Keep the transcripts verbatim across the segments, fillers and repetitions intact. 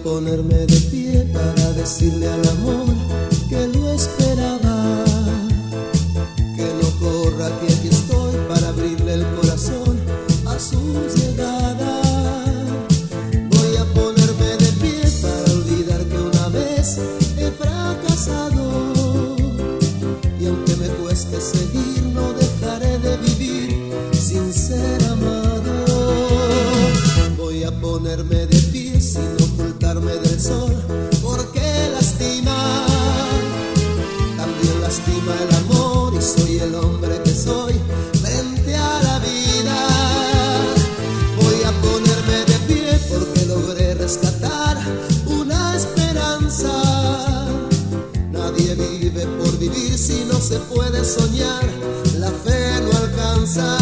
ponerme de pie para decirle al amor que lo esperaba, que no corra, que aquí estoy para abrirle el corazón a su llegada. Voy a ponerme de pie para olvidar que una vez he fracasado, y aunque me cueste seguir, no dejaré de vivir sin ser amado. Voy a ponerme de pie sin ocultarme del sol, porque lastima, también lastima el amor, y soy el hombre que soy frente a la vida. Voy a ponerme de pie porque logré rescatar una esperanza. Nadie vive por vivir si no se puede soñar, la fe no alcanza.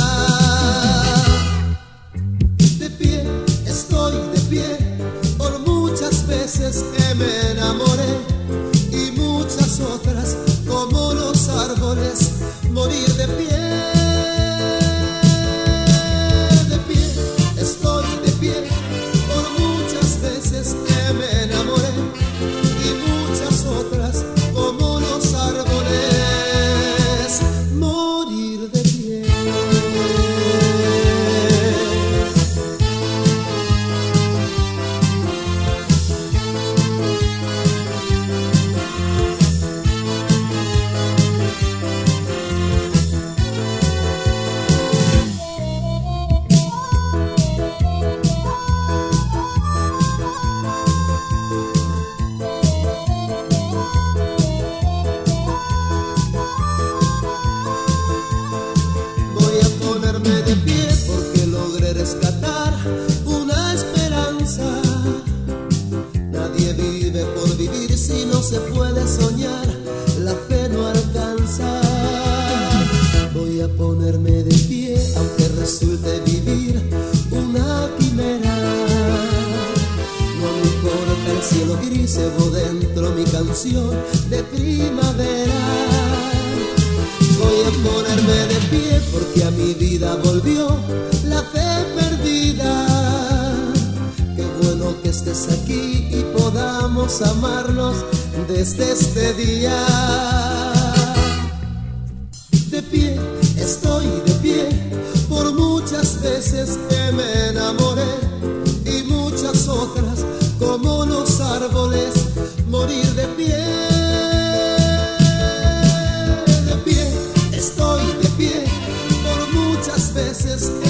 De pie, estoy de pie, por muchas veces que me enamoré y muchas otras como los árboles, morir de pie. De pie, estoy de pie, por muchas veces que me enamoré y muchas otras como los árboles, morir de pie. De pie porque logré rescatar una esperanza. Nadie vive por vivir si no se puede soñar, la fe no alcanza. Voy a ponerme de pie aunque resulte vivir una quimera. No me importa el cielo gris, llevo dentro mi canción de primavera. Voy a ponerme de pie porque a mi vida volvió la fe perdida. Qué bueno que estés aquí y podamos amarnos desde este día. De pie, estoy de pie, por muchas veces que me enamoré y muchas otras como los árboles, morir de pie. Estoy de pie, por muchas veces